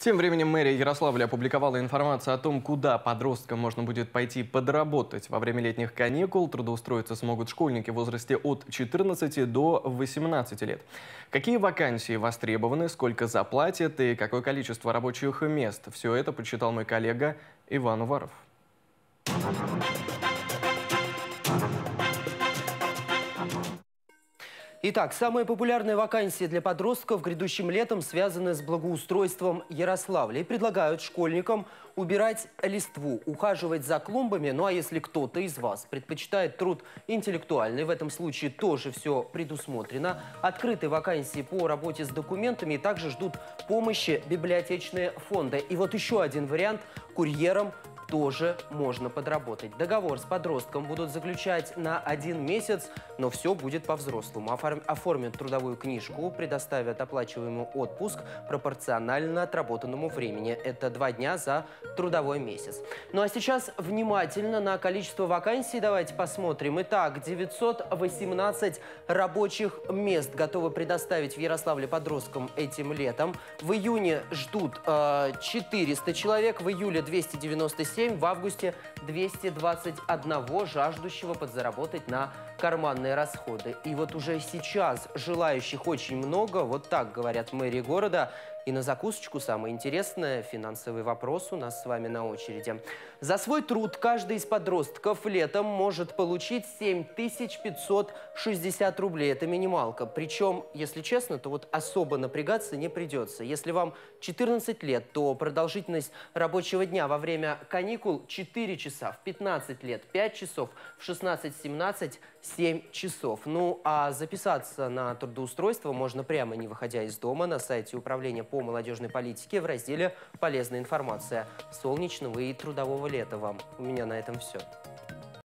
Тем временем мэрия Ярославля опубликовала информацию о том, куда подросткам можно будет пойти подработать. Во время летних каникул трудоустроиться смогут школьники в возрасте от 14 до 18 лет. Какие вакансии востребованы, сколько заплатят и какое количество рабочих мест – все это подсчитал мой коллега Иван Уваров. Итак, самые популярные вакансии для подростков грядущим летом связаны с благоустройством Ярославля. И предлагают школьникам убирать листву, ухаживать за клумбами. Ну а если кто-то из вас предпочитает труд интеллектуальный, в этом случае тоже все предусмотрено. Открыты вакансии по работе с документами и также ждут помощи библиотечные фонды. И вот еще один вариант – курьером тоже можно подработать. Договор с подростком будут заключать на 1 месяц, но все будет по-взрослому. Оформят трудовую книжку, предоставят оплачиваемый отпуск пропорционально отработанному времени. Это 2 дня за трудовой месяц. Ну а сейчас внимательно на количество вакансий давайте посмотрим. Итак, 918 рабочих мест готовы предоставить в Ярославле подросткам этим летом. В июне ждут 400 человек, в июле 297. В августе 221 жаждущего подзаработать на карманные расходы. И вот уже сейчас желающих очень много, вот так говорят в мэрии города. И на закусочку самое интересное – финансовый вопрос у нас с вами на очереди. За свой труд каждый из подростков летом может получить 7560 рублей. Это минималка. Причем, если честно, то вот особо напрягаться не придется. Если вам 14 лет, то продолжительность рабочего дня во время каникул 4 часа, в 15 лет 5 часов, в 16-17 7 часов. Ну а записаться на трудоустройство можно прямо не выходя из дома на сайте управления по молодежной политике в разделе «Полезная информация». Солнечного и трудового лета вам. У меня на этом все.